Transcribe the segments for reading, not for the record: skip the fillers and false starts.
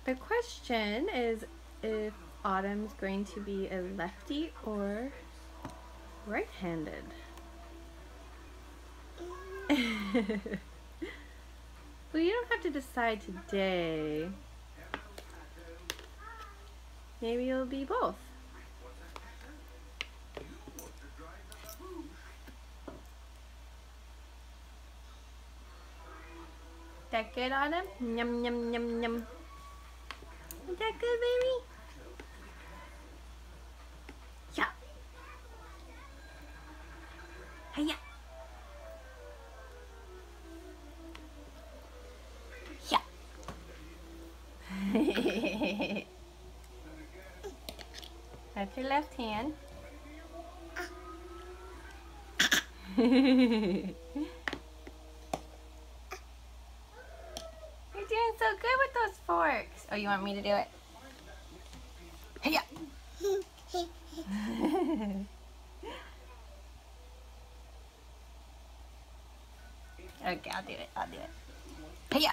The question is if Autumn's going to be a lefty or right-handed. Well, you don't have to decide today. Maybe you'll be both. That good, Autumn? Yum, yum, yum, yum. Is that good, baby? Yeah. Hiya. Yeah. That's your left hand. You're doing so good with those forks. Oh, you want me to do it? Hiya. Okay, I'll do it. I'll do it. Hiya.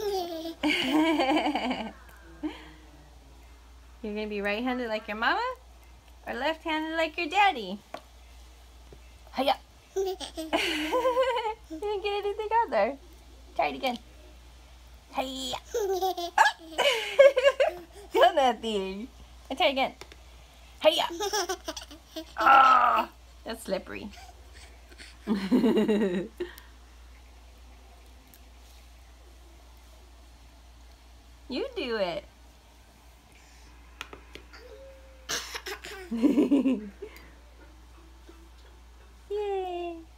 You're gonna be right-handed like your mama, or left-handed like your daddy? Hiya. You didn't get anything out there. Try it again. Hiya. Oh. Feel that thing. I'll try it again. Hiya. Oh, that's slippery. You do it. Yay.